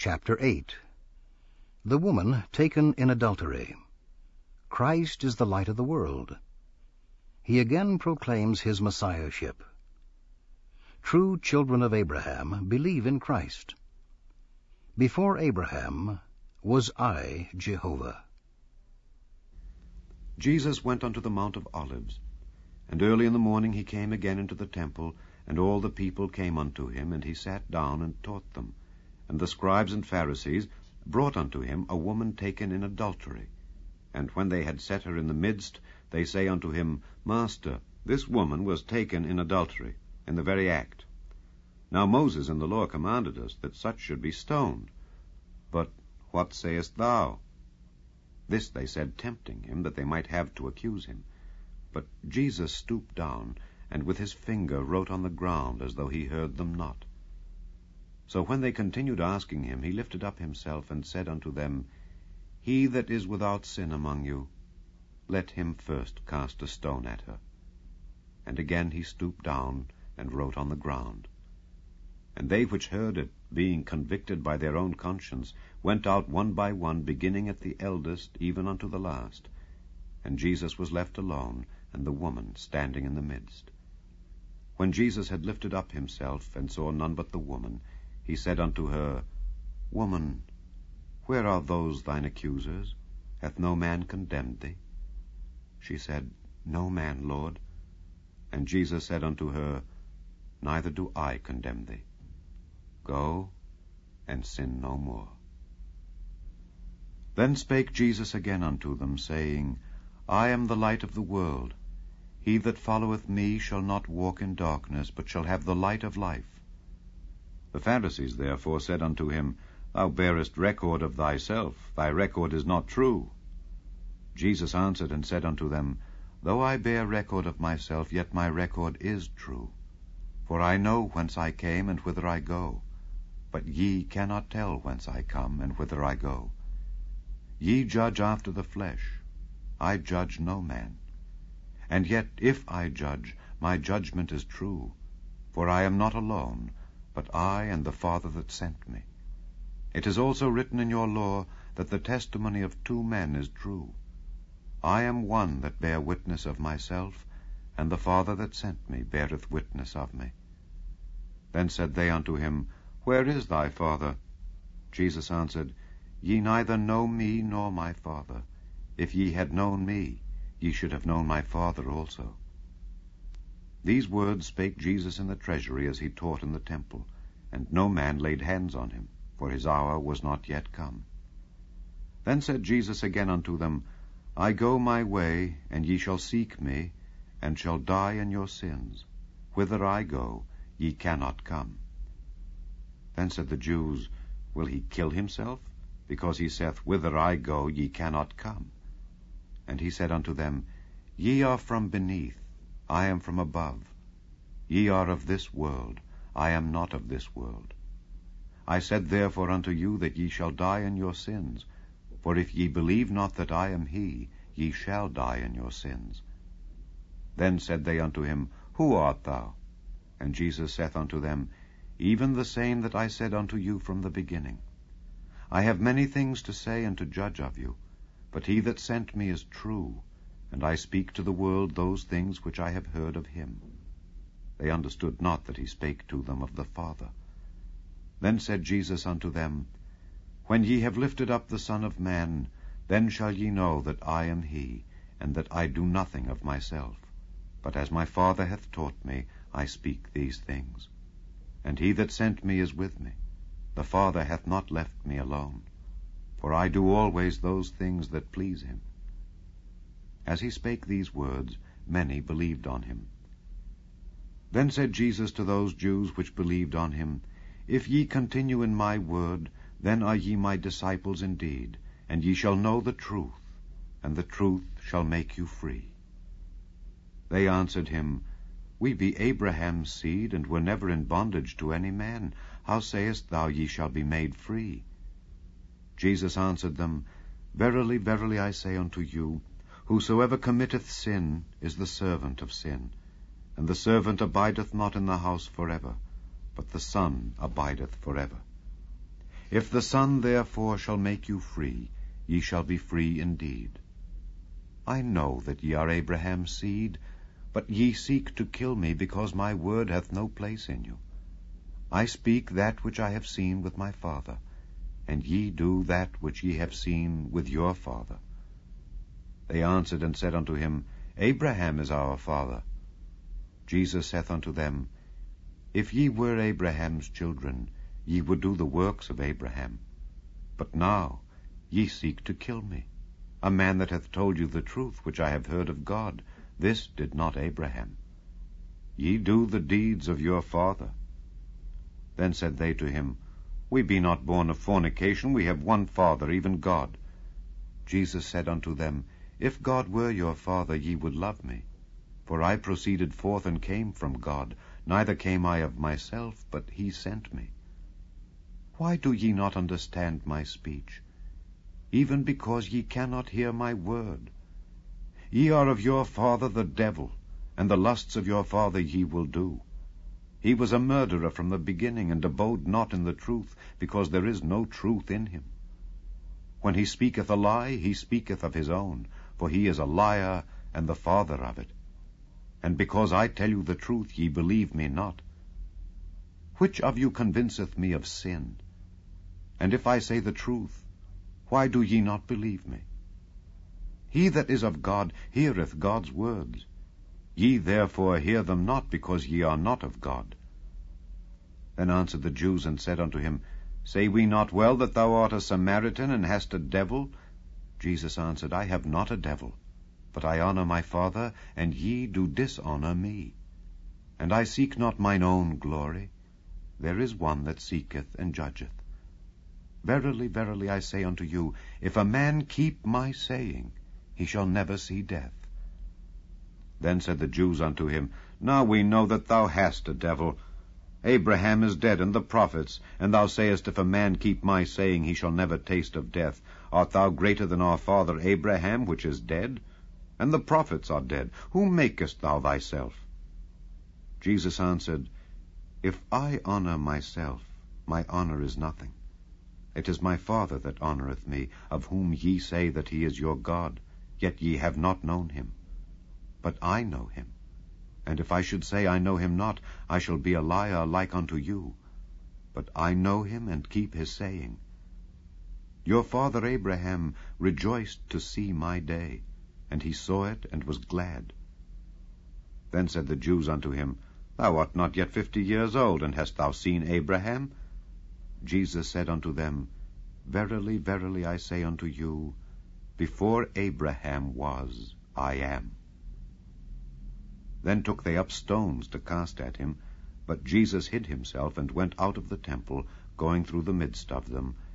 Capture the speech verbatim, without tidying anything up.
Chapter eight. The woman taken in adultery. Christ is the light of the world. He again proclaims his messiahship. True children of Abraham believe in Christ. Before Abraham was I Jehovah. Jesus went unto the Mount of Olives, and early in the morning he came again into the temple, and all the people came unto him, and he sat down and taught them. And the scribes and Pharisees brought unto him a woman taken in adultery. And when they had set her in the midst, they say unto him, Master, this woman was taken in adultery, in the very act. Now Moses in the law commanded us that such should be stoned. But what sayest thou? This they said, tempting him, that they might have to accuse him. But Jesus stooped down, and with his finger wrote on the ground, as though he heard them not. So when they continued asking him, he lifted up himself, and said unto them, He that is without sin among you, let him first cast a stone at her. And again he stooped down, and wrote on the ground. And they which heard it, being convicted by their own conscience, went out one by one, beginning at the eldest, even unto the last. And Jesus was left alone, and the woman standing in the midst. When Jesus had lifted up himself, and saw none but the woman, he said unto her, Woman, where are those thine accusers? Hath no man condemned thee? She said, No man, Lord. And Jesus said unto her, Neither do I condemn thee. Go, and sin no more. Then spake Jesus again unto them, saying, I am the light of the world. He that followeth me shall not walk in darkness, but shall have the light of life. The Pharisees therefore said unto him, Thou bearest record of thyself, thy record is not true. Jesus answered and said unto them, Though I bear record of myself, yet my record is true. For I know whence I came and whither I go, but ye cannot tell whence I come and whither I go. Ye judge after the flesh, I judge no man. And yet if I judge, my judgment is true, for I am not alone, but I and the Father that sent me. It is also written in your law that the testimony of two men is true. I am one that bear witness of myself, and the Father that sent me beareth witness of me. Then said they unto him, Where is thy Father? Jesus answered, Ye neither know me nor my Father. If ye had known me, ye should have known my Father also. These words spake Jesus in the treasury as he taught in the temple, and no man laid hands on him, for his hour was not yet come. Then said Jesus again unto them, I go my way, and ye shall seek me, and shall die in your sins. Whither I go, ye cannot come. Then said the Jews, Will he kill himself? Because he saith, Whither I go, ye cannot come. And he said unto them, Ye are from beneath, I am from above. Ye are of this world, I am not of this world. I said therefore unto you that ye shall die in your sins. For if ye believe not that I am he, ye shall die in your sins. Then said they unto him, Who art thou? And Jesus saith unto them, Even the same that I said unto you from the beginning. I have many things to say and to judge of you, but he that sent me is true, and I speak to the world those things which I have heard of him. They understood not that he spake to them of the Father. Then said Jesus unto them, When ye have lifted up the Son of Man, then shall ye know that I am he, and that I do nothing of myself. But as my Father hath taught me, I speak these things. And he that sent me is with me. The Father hath not left me alone, for I do always those things that please him. As he spake these words, many believed on him. Then said Jesus to those Jews which believed on him, If ye continue in my word, then are ye my disciples indeed, and ye shall know the truth, and the truth shall make you free. They answered him, We be Abraham's seed, and were never in bondage to any man. How sayest thou, Ye shall be made free? Jesus answered them, Verily, verily, I say unto you, Whosoever committeth sin is the servant of sin. And the servant abideth not in the house forever, but the Son abideth forever. If the Son therefore shall make you free, ye shall be free indeed. I know that ye are Abraham's seed, but ye seek to kill me, because my word hath no place in you. I speak that which I have seen with my Father, and ye do that which ye have seen with your father. They answered and said unto him, Abraham is our father. Jesus saith unto them, If ye were Abraham's children, ye would do the works of Abraham. But now ye seek to kill me, a man that hath told you the truth which I have heard of God. This did not Abraham. Ye do the deeds of your father. Then said they to him, We be not born of fornication, we have one Father, even God. Jesus said unto them, If God were your Father, ye would love me. For I proceeded forth and came from God, neither came I of myself, but he sent me. Why do ye not understand my speech? Even because ye cannot hear my word. Ye are of your father the devil, and the lusts of your father ye will do. He was a murderer from the beginning, and abode not in the truth, because there is no truth in him. When he speaketh a lie, he speaketh of his own, for he is a liar, and the father of it. And because I tell you the truth, ye believe me not. Which of you convinceth me of sin? And if I say the truth, why do ye not believe me? He that is of God heareth God's words. Ye therefore hear them not, because ye are not of God. Then answered the Jews, and said unto him, Say we not well that thou art a Samaritan, and hast a devil? Jesus answered, I have not a devil, but I honor my Father, and ye do dishonor me. And I seek not mine own glory. There is one that seeketh and judgeth. Verily, verily, I say unto you, if a man keep my saying, he shall never see death. Then said the Jews unto him, Now we know that thou hast a devil. Abraham is dead, and the prophets, and thou sayest, If a man keep my saying, he shall never taste of death. Art thou greater than our father Abraham, which is dead? And the prophets are dead. Whom makest thou thyself? Jesus answered, If I honor myself, my honor is nothing. It is my Father that honoreth me, of whom ye say that he is your God, yet ye have not known him. But I know him. And if I should say I know him not, I shall be a liar like unto you. But I know him, and keep his saying. Your father Abraham rejoiced to see my day, and he saw it, and was glad. Then said the Jews unto him, Thou art not yet fifty years old, and hast thou seen Abraham? Jesus said unto them, Verily, verily, I say unto you, before Abraham was, I am. Then took they up stones to cast at him, but Jesus hid himself, and went out of the temple, going through the midst of them,